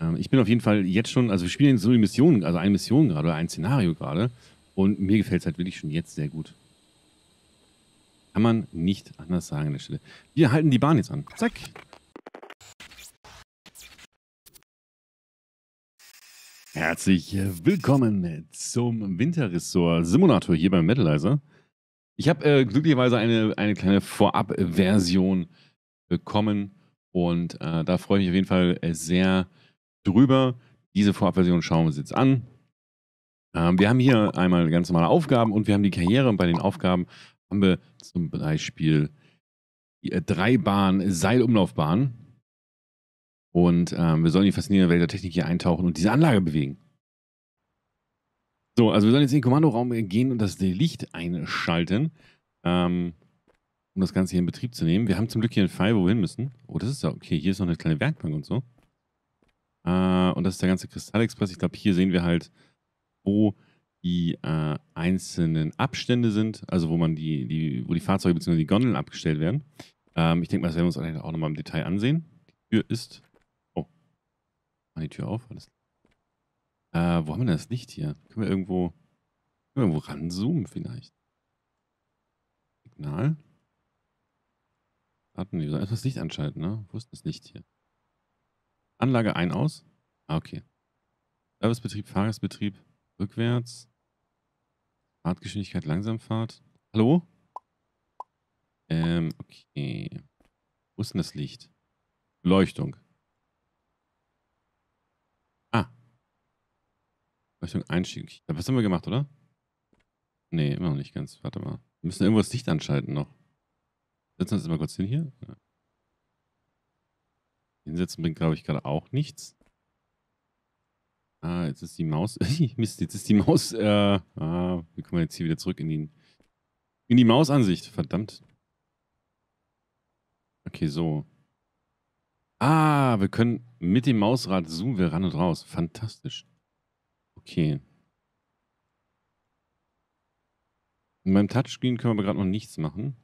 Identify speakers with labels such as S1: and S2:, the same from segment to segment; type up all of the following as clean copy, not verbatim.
S1: Ich bin auf jeden Fall jetzt schon, also wir spielen so die Mission, also eine Mission gerade oder ein Szenario gerade. Und mir gefällt es halt wirklich schon jetzt sehr gut. Kann man nicht anders sagen an der Stelle. Wir halten die Bahn jetzt an. Zack. Herzlich willkommen zum Winterressort Simulator hier beim Metalizer. Ich habe glücklicherweise eine kleine Vorab-Version bekommen und da freue ich mich auf jeden Fall sehr drüber. Diese Vorab-Version schauen wir uns jetzt an. Wir haben hier einmal ganz normale Aufgaben und wir haben die Karriere. Und bei den Aufgaben haben wir zum Beispiel die 3-Bahn-Seilumlaufbahn. Und wir sollen in die faszinierende Welt der Technik hier eintauchen und diese Anlage bewegen. So, also wir sollen jetzt in den Kommandoraum gehen und das Licht einschalten, um das Ganze hier in Betrieb zu nehmen. Wir haben zum Glück hier einen Pfeil, wo wir hin müssen. Oh, das ist ja okay. Hier ist noch eine kleine Werkbank und so. Und das ist der ganze Kristallexpress. Ich glaube, hier sehen wir halt, wo die einzelnen Abstände sind, also wo man wo die Fahrzeuge bzw. die Gondeln abgestellt werden. Ich denke mal, das werden wir uns auch nochmal im Detail ansehen. Die Tür ist... Oh, mach die Tür auf. Alles. Wo haben wir denn das Licht hier? Können wir irgendwo ranzoomen vielleicht? Signal? Warten, wir sollen erst das Licht anschalten, ne? Wo ist das Licht hier? Anlage ein, aus? Ah, okay. Servicebetrieb, Fahrgastbetrieb, rückwärts. Fahrtgeschwindigkeit, Langsamfahrt. Hallo? Okay. Wo ist denn das Licht? Beleuchtung. Ah. Beleuchtung, Einstieg. Was haben wir gemacht, oder? Nee, immer noch nicht ganz. Warte mal. Wir müssen irgendwo das Licht anschalten noch. Setzen wir uns mal kurz hin hier. Ja. Hinsetzen bringt, glaube ich, gerade auch nichts. Ah, jetzt ist die Maus. Mist, jetzt ist die Maus. Wir kommen jetzt hier wieder zurück in die Mausansicht. Verdammt. Okay, so. Ah, wir können mit dem Mausrad zoomen wir ran und raus. Fantastisch. Okay. Und beim Touchscreen können wir aber gerade noch nichts machen.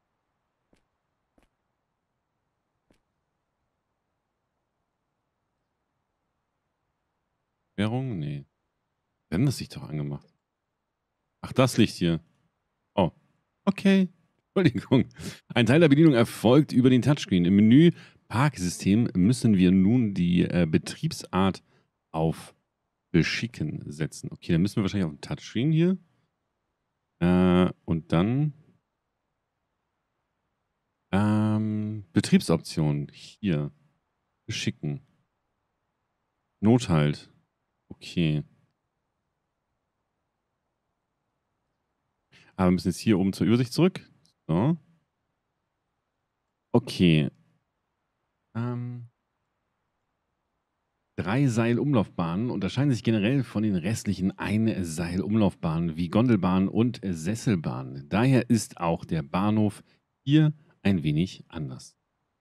S1: Währung? Nee. Wir haben das Licht doch angemacht. Ach, das Licht hier. Oh. Okay. Entschuldigung. Ein Teil der Bedienung erfolgt über den Touchscreen. Im Menü Parksystem müssen wir nun die Betriebsart auf Beschicken setzen. Okay, dann müssen wir wahrscheinlich auf den Touchscreen hier. Und dann Betriebsoptionen. Hier. Beschicken. Nothalt. Okay. Aber wir müssen jetzt hier oben zur Übersicht zurück. So. Okay. 3 Seilumlaufbahnen unterscheiden sich generell von den restlichen Einseilumlaufbahnen wie Gondelbahnen und Sesselbahnen. Daher ist auch der Bahnhof hier ein wenig anders.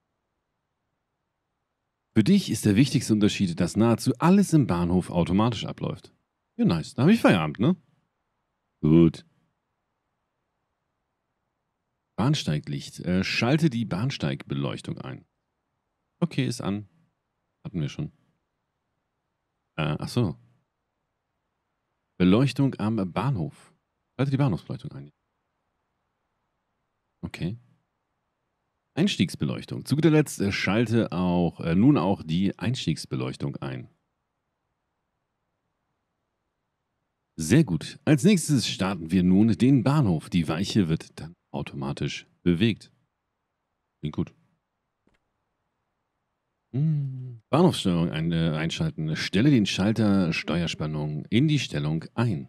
S1: Für dich ist der wichtigste Unterschied, dass nahezu alles im Bahnhof automatisch abläuft. Ja, nice. Da habe ich Feierabend, ne? Gut. Bahnsteiglicht. Schalte die Bahnsteigbeleuchtung ein. Okay, ist an. Hatten wir schon. Ach so. Beleuchtung am Bahnhof. Schalte die Bahnhofsbeleuchtung ein. Okay. Einstiegsbeleuchtung. Zu guter Letzt schalte nun auch die Einstiegsbeleuchtung ein. Sehr gut. Als nächstes starten wir nun den Bahnhof. Die Weiche wird dann automatisch bewegt. Klingt gut. Bahnhofssteuerung einschalten. Stelle den Schalter Steuerspannung in die Stellung ein.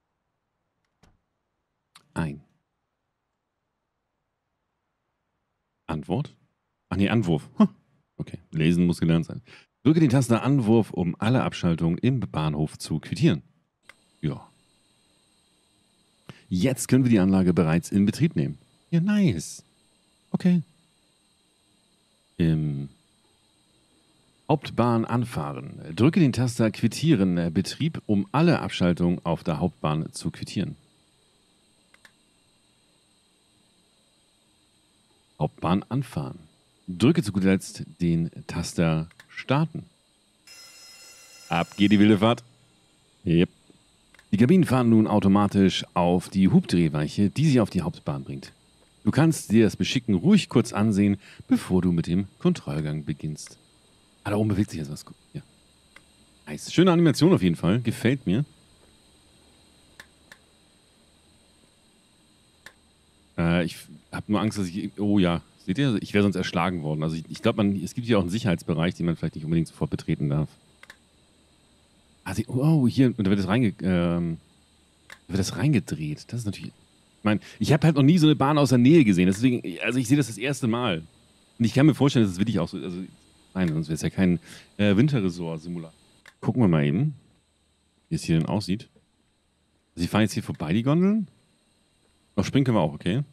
S1: Antwort? Ach nee, Anwurf. Okay, lesen muss gelernt sein. Drücke den Taster Anwurf, um alle Abschaltungen im Bahnhof zu quittieren. Ja. Jetzt können wir die Anlage bereits in Betrieb nehmen. Ja, nice. Okay. Hauptbahn anfahren. Drücke den Taster Quittieren Betrieb, um alle Abschaltungen auf der Hauptbahn zu quittieren. Hauptbahn anfahren. Drücke zu guter Letzt den Taster Starten. Ab geht die wilde Fahrt. Yep. Die Kabinen fahren nun automatisch auf die Hubdrehweiche, die sie auf die Hauptbahn bringt. Du kannst dir das Beschicken ruhig kurz ansehen, bevor du mit dem Kontrollgang beginnst. Ah, da oben bewegt sich jetzt was. Ja. Nice. Schöne Animation auf jeden Fall. Gefällt mir. Ich habe nur Angst, dass ich... Oh ja, seht ihr? Ich wäre sonst erschlagen worden. Also ich glaube, es gibt hier auch einen Sicherheitsbereich, den man vielleicht nicht unbedingt sofort betreten darf. Also, oh, hier, und da wird das reingedreht. Das ist natürlich... Ich meine, ich habe halt noch nie so eine Bahn aus der Nähe gesehen. Deswegen, also ich sehe das erste Mal. Und ich kann mir vorstellen, dass es wirklich auch so... Also, nein, sonst wäre es ja kein Winterresort-Simulator. Gucken wir mal eben, wie es hier denn aussieht. Sie fahren jetzt hier vorbei, die Gondeln. Noch springen können wir auch, okay.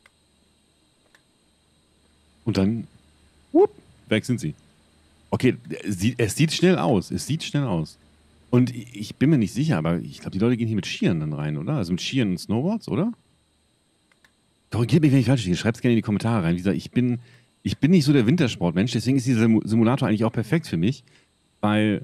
S1: Und dann, weg sind sie. Okay, es sieht schnell aus. Es sieht schnell aus. Und ich bin mir nicht sicher, aber ich glaube, die Leute gehen hier mit Skiern dann rein, oder? Also mit Skiern und Snowboards, oder? Korrigiert mich, wenn ich falsch liege. Schreibt es gerne in die Kommentare rein. Wie gesagt, ich bin nicht so der Wintersportmensch, deswegen ist dieser Simulator eigentlich auch perfekt für mich, weil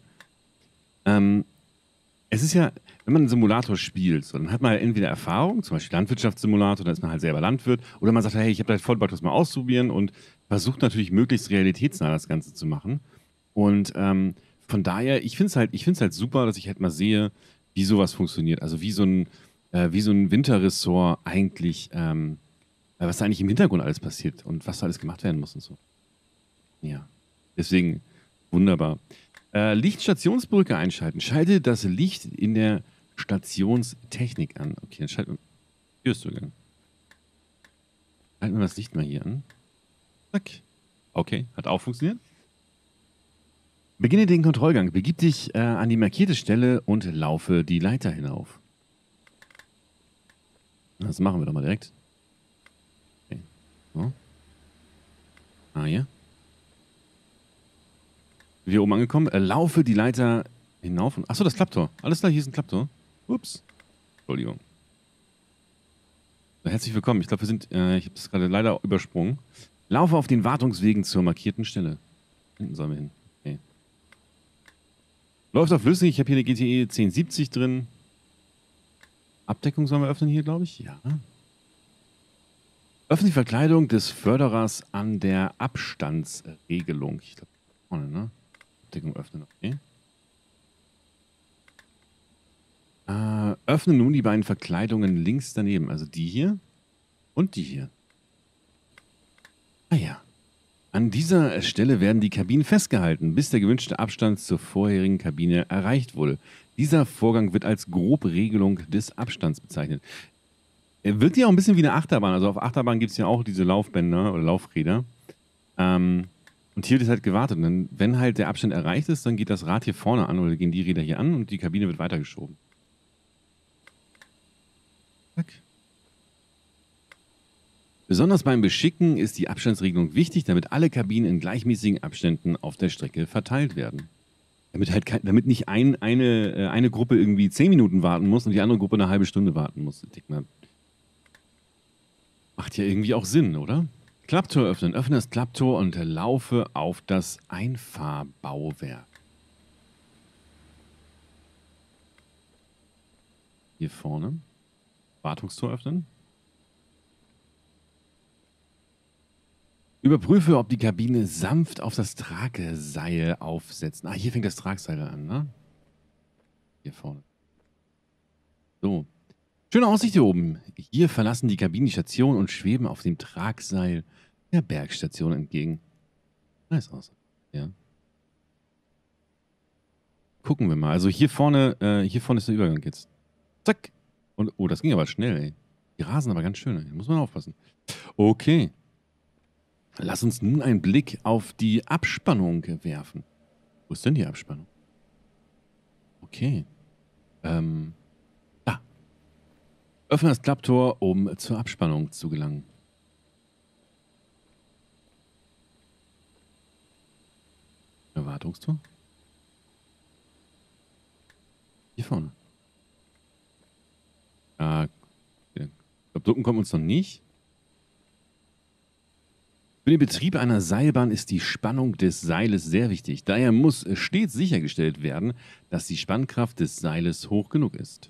S1: es ist ja, wenn man einen Simulator spielt, so, dann hat man halt entweder Erfahrung, zum Beispiel Landwirtschaftssimulator, da ist man halt selber Landwirt, oder man sagt, hey, ich habe da voll Bock, das mal auszuprobieren und versucht natürlich möglichst realitätsnah das Ganze zu machen. Und von daher, ich finde es halt super, dass ich halt mal sehe, wie sowas funktioniert. Also wie so ein Winterressort eigentlich, was da eigentlich im Hintergrund alles passiert und was da alles gemacht werden muss und so. Ja, deswegen wunderbar. Lichtstationsbrücke einschalten. Schalte das Licht in der Stationstechnik an. Okay, dann schalten wir Türzugang. Schalten wir das Licht mal hier an. Zack. Okay, hat auch funktioniert. Beginne den Kontrollgang. Begib dich an die markierte Stelle und laufe die Leiter hinauf. Das machen wir doch mal direkt. Okay. So. Ah, hier. Wir oben angekommen. Laufe die Leiter hinauf. Achso, das Klapptor. Alles klar, hier ist ein Klapptor. Ups. Entschuldigung. Herzlich willkommen. Ich glaube, ich habe das gerade leider übersprungen. Laufe auf den Wartungswegen zur markierten Stelle. Hinten sollen wir hin. Okay. Läuft auf flüssig. Ich habe hier eine GTE 1070 drin. Abdeckung sollen wir öffnen hier, glaube ich. Ja. Öffne die Verkleidung des Förderers an der Abstandsregelung. Ich glaube, vorne, ne? Abdeckung öffnen. Okay. Öffne nun die beiden Verkleidungen links daneben. Also die hier und die hier. Ah ja. An dieser Stelle werden die Kabinen festgehalten, bis der gewünschte Abstand zur vorherigen Kabine erreicht wurde. Dieser Vorgang wird als Grobregelung des Abstands bezeichnet. Er wirkt ja auch ein bisschen wie eine Achterbahn. Also auf Achterbahn gibt es ja auch diese Laufbänder oder Laufräder. Und hier wird halt gewartet. Und dann, wenn halt der Abstand erreicht ist, dann geht das Rad hier vorne an oder gehen die Räder hier an und die Kabine wird weitergeschoben. Zack. Besonders beim Beschicken ist die Abstandsregelung wichtig, damit alle Kabinen in gleichmäßigen Abständen auf der Strecke verteilt werden. Damit nicht eine Gruppe irgendwie 10 Minuten warten muss und die andere Gruppe eine halbe Stunde warten muss. Ich denke mal, macht ja irgendwie auch Sinn, oder? Klapptor öffnen. Öffne das Klapptor und laufe auf das Einfahrbauwerk. Hier vorne. Wartungstor öffnen. Überprüfe, ob die Kabine sanft auf das Tragseil aufsetzen. Ah, hier fängt das Tragseil an, ne? Hier vorne. So. Schöne Aussicht hier oben. Hier verlassen die Kabinen die Station und schweben auf dem Tragseil der Bergstation entgegen. Nice aus. Ja. Gucken wir mal. Also hier vorne ist der Übergang jetzt. Zack. Und, oh, das ging aber schnell, ey. Die rasen aber ganz schön, ey. Muss man aufpassen. Okay. Lass uns nun einen Blick auf die Abspannung werfen. Wo ist denn die Abspannung? Okay. Da. Öffne das Klapptor, um zur Abspannung zu gelangen. Erwartungstor? Hier vorne. Ich glaube, drücken kommt uns noch nicht. Für den Betrieb einer Seilbahn ist die Spannung des Seiles sehr wichtig. Daher muss stets sichergestellt werden, dass die Spannkraft des Seiles hoch genug ist.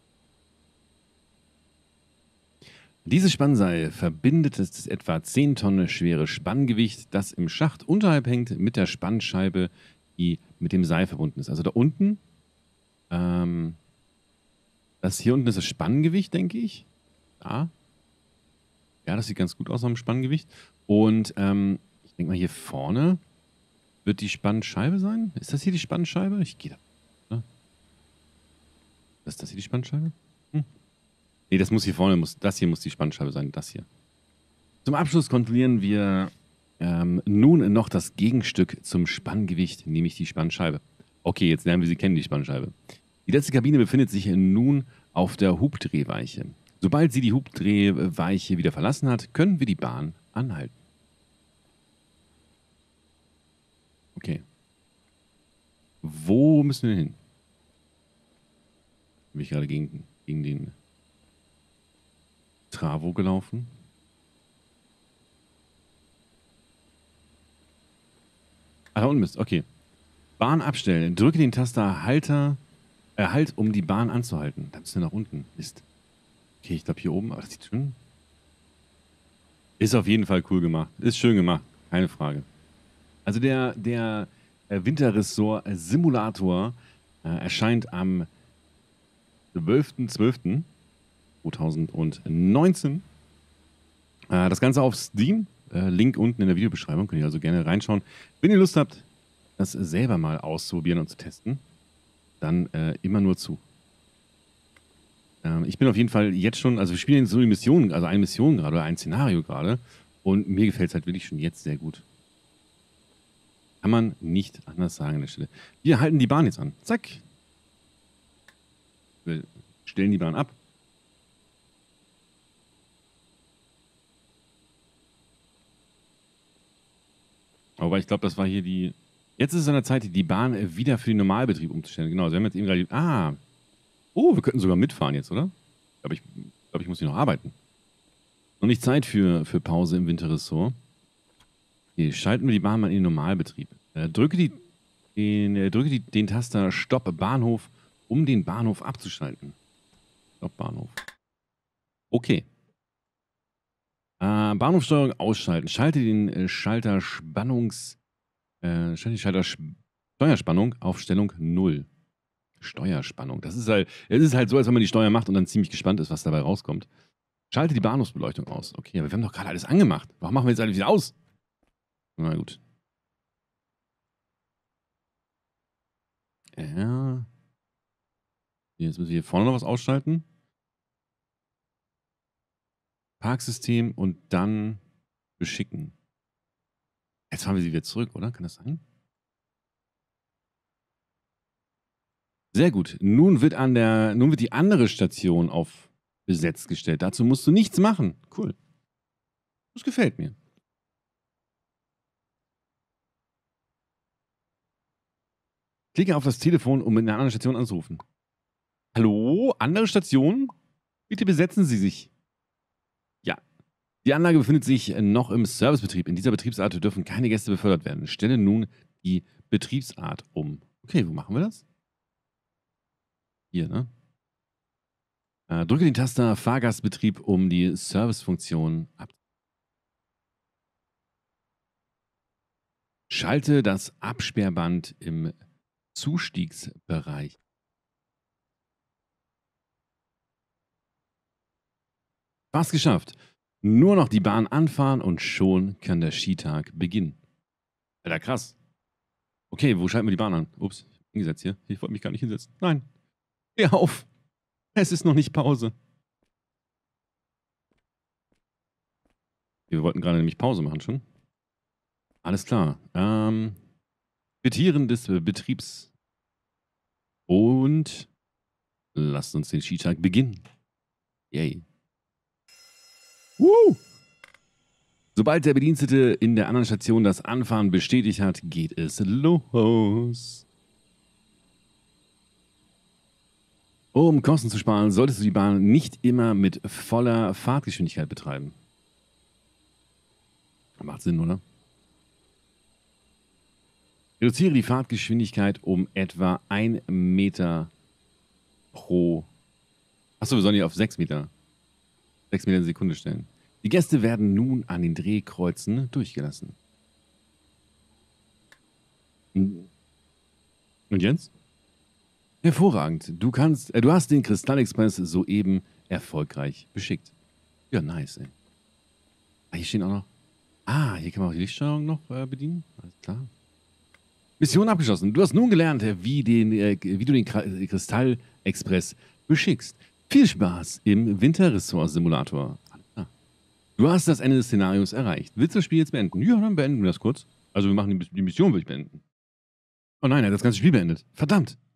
S1: Dieses Spannseil verbindet das etwa 10 Tonnen schwere Spanngewicht, das im Schacht unterhalb hängt, mit der Spannscheibe, die mit dem Seil verbunden ist. Also da unten, ähm, das hier unten ist das Spanngewicht, denke ich. Da. Ja, das sieht ganz gut aus am Spanngewicht. Und ich denke mal, hier vorne wird die Spannscheibe sein. Ist das hier die Spannscheibe? Ich gehe da. Ne? Ist das hier die Spannscheibe? Hm. Nee, das muss hier vorne, das hier muss die Spannscheibe sein. Das hier. Zum Abschluss kontrollieren wir nun noch das Gegenstück zum Spanngewicht, nämlich die Spannscheibe. Okay, jetzt lernen wir sie kennen, die Spannscheibe. Die letzte Kabine befindet sich nun auf der Hubdrehweiche. Sobald sie die Hubdrehweiche wieder verlassen hat, können wir die Bahn anhalten. Okay. Wo müssen wir denn hin? Bin ich gerade gegen den Travo gelaufen? Ah, da unten bist. Okay. Bahn abstellen. Drücke den Taster Halt, um die Bahn anzuhalten. Dann bist du nach unten. Mist. Okay, ich glaube hier oben. Aber das sieht schon. Ist auf jeden Fall cool gemacht. Ist schön gemacht. Keine Frage. Also der Winterressort Simulator erscheint am 12.12.2019. Das Ganze auf Steam. Link unten in der Videobeschreibung. Könnt ihr also gerne reinschauen. Wenn ihr Lust habt, das selber mal auszuprobieren und zu testen, dann immer nur zu. Ich bin auf jeden Fall jetzt schon, also wir spielen so eine Mission gerade oder ein Szenario gerade und mir gefällt es halt wirklich schon jetzt sehr gut. Kann man nicht anders sagen an der Stelle. Wir halten die Bahn jetzt an. Zack. Wir stellen die Bahn ab. Aber ich glaube, das war hier die... Jetzt ist es an der Zeit, die Bahn wieder für den Normalbetrieb umzustellen. Genau, also wir haben jetzt eben gerade... Oh, wir könnten sogar mitfahren jetzt, oder? Ich glaube, ich muss hier noch arbeiten. Noch nicht Zeit für Pause im Winterressort. Okay, schalten wir die Bahn mal in den Normalbetrieb. Drücke den Taster Stopp Bahnhof, um den Bahnhof abzuschalten. Stopp Bahnhof. Okay. Bahnhofssteuerung ausschalten. Schalte den Schalter Steuerspannung auf Stellung 0. Steuerspannung. Es ist halt so, als wenn man die Steuer macht und dann ziemlich gespannt ist, was dabei rauskommt. Schalte die Bahnhofsbeleuchtung aus. Okay, aber wir haben doch gerade alles angemacht. Warum machen wir jetzt alles wieder aus? Na gut. Ja. Jetzt müssen wir hier vorne noch was ausschalten. Parksystem und dann beschicken. Jetzt fahren wir sie wieder zurück, oder? Kann das sein? Sehr gut. Nun wird die andere Station auf besetzt gestellt. Dazu musst du nichts machen. Cool. Das gefällt mir. Klicke auf das Telefon, um in einer anderen Station anzurufen. Hallo? Andere Station? Bitte besetzen Sie sich. Ja. Die Anlage befindet sich noch im Servicebetrieb. In dieser Betriebsart dürfen keine Gäste befördert werden. Stelle nun die Betriebsart um. Okay, wo machen wir das? Hier, ne? Drücke den Taster Fahrgastbetrieb, um die Servicefunktion ab. Schalte das Absperrband im Zustiegsbereich. Fast geschafft. Nur noch die Bahn anfahren und schon kann der Skitag beginnen. Alter, krass. Okay, wo schalten wir die Bahn an? Ups, hingesetzt hier. Ich wollte mich gar nicht hinsetzen. Nein. Hör auf. Es ist noch nicht Pause. Wir wollten gerade nämlich Pause machen schon. Alles klar. Quittieren des Betriebs. Und lasst uns den Skitag beginnen. Yay. Sobald der Bedienstete in der anderen Station das Anfahren bestätigt hat, geht es los. Um Kosten zu sparen, solltest du die Bahn nicht immer mit voller Fahrtgeschwindigkeit betreiben. Macht Sinn, oder? Reduziere die Fahrtgeschwindigkeit um etwa 1 Meter pro... Achso, wir sollen die auf 6 Meter. 6 Meter in Sekunde stellen. Die Gäste werden nun an den Drehkreuzen durchgelassen. Und Jens? Hervorragend. Du hast den Kristallexpress soeben erfolgreich beschickt. Ja, nice, ey. Ah, hier stehen auch noch... Ah, hier kann man auch die Lichtsteuerung noch bedienen. Alles klar. Mission abgeschlossen. Du hast nun gelernt, wie du den Kristallexpress beschickst. Viel Spaß im Winterressort-Simulator. Du hast das Ende des Szenarios erreicht. Willst du das Spiel jetzt beenden? Ja, dann beenden wir das kurz. Also wir machen die Mission, will ich beenden. Oh nein, er hat das ganze Spiel beendet. Verdammt.